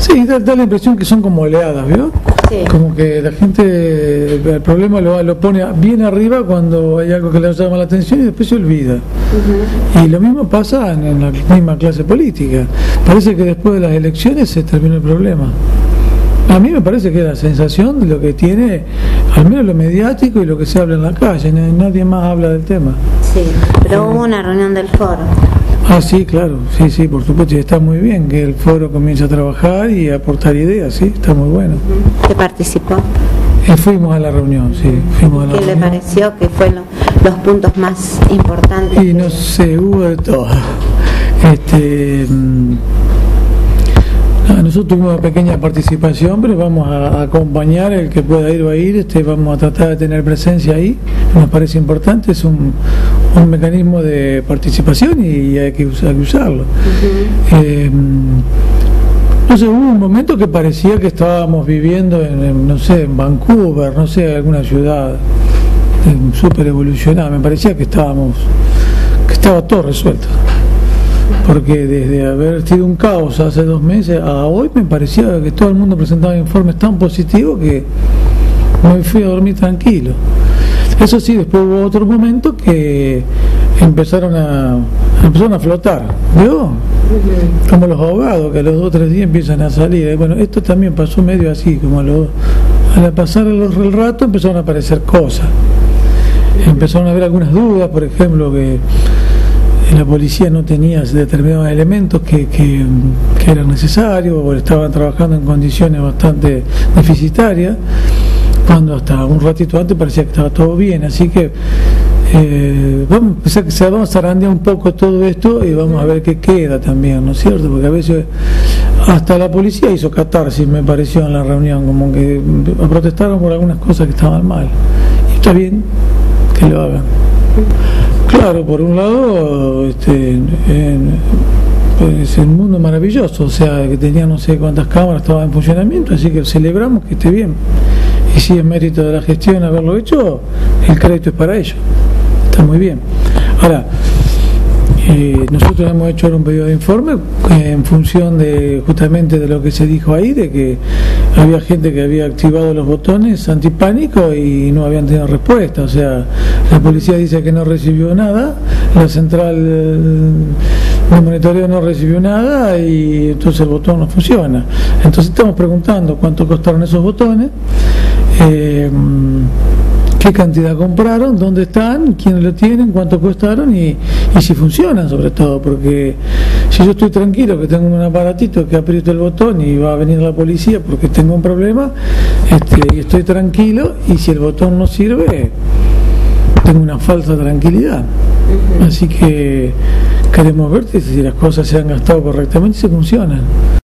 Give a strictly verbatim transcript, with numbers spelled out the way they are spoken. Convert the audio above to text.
Sí, da, da la impresión que son como oleadas, ¿vio? Sí. Como que la gente el problema lo, lo pone bien arriba cuando hay algo que le llama la atención y después se olvida. Uh-huh. Y lo mismo pasa en, en la misma clase política. Parece que después de las elecciones se terminó el problema. A mí me parece que es la sensación de lo que tiene, al menos lo mediático y lo que se habla en la calle. Nadie más habla del tema. Sí, pero eh, hubo una reunión del foro. Ah, sí, claro, sí, sí, por supuesto, y está muy bien que el foro comience a trabajar y a aportar ideas, sí, está muy bueno. ¿Qué participó? Eh, fuimos a la reunión, sí, fuimos a la ¿Qué reunión. le pareció que fueron los puntos más importantes? Y no sé, hubo de todo. Este, nosotros tuvimos una pequeña participación, pero vamos a, a acompañar, el que pueda ir va a ir, este, vamos a tratar de tener presencia ahí, nos parece importante, es un, un mecanismo de participación y hay que, usar, hay que usarlo. Uh-huh. eh, no sé, hubo un momento que parecía que estábamos viviendo en, en no sé, en Vancouver, no sé, alguna ciudad eh, súper evolucionada, me parecía que estábamos, que estaba todo resuelto. Porque desde haber sido un caos hace dos meses a hoy me parecía que todo el mundo presentaba informes tan positivos que me fui a dormir tranquilo. Eso sí, después hubo otro momento que empezaron a empezaron a flotar, ¿vio? Como los ahogados, que a los dos o tres días empiezan a salir. Bueno, esto también pasó medio así, como a los, al pasar el, el rato empezaron a aparecer cosas. Empezaron a haber algunas dudas, por ejemplo, que la policía no tenía determinados elementos que, que, que eran necesarios o estaban trabajando en condiciones bastante deficitarias, cuando hasta un ratito antes parecía que estaba todo bien. Así que eh, vamos a empezar que se vamos a zarandear un poco todo esto y vamos a ver qué queda también, ¿no es cierto? Porque a veces hasta la policía hizo catarsis, me pareció, en la reunión, como que protestaron por algunas cosas que estaban mal, y está bien que lo hagan. Claro, por un lado, este, en, es un mundo maravilloso, o sea, que tenía no sé cuántas cámaras estaban en funcionamiento, así que celebramos que esté bien. Y si es mérito de la gestión haberlo hecho, el crédito es para ellos. Está muy bien. Ahora, eh, nosotros hemos hecho un pedido de informe eh, en función de justamente de lo que se dijo ahí, de que había gente que había activado los botones antipánico y no habían tenido respuesta. O sea, la policía dice que no recibió nada, la central de monitoreo no recibió nada y entonces el botón no funciona. Entonces estamos preguntando cuánto costaron esos botones, eh, qué cantidad compraron, dónde están, quiénes lo tienen, cuánto costaron y, y si funcionan, sobre todo, porque si yo estoy tranquilo que tengo un aparatito que aprieto el botón y va a venir la policía porque tengo un problema, este, y estoy tranquilo, y si el botón no sirve tengo una falsa tranquilidad. Así que queremos ver si las cosas se han gastado correctamente y si funcionan.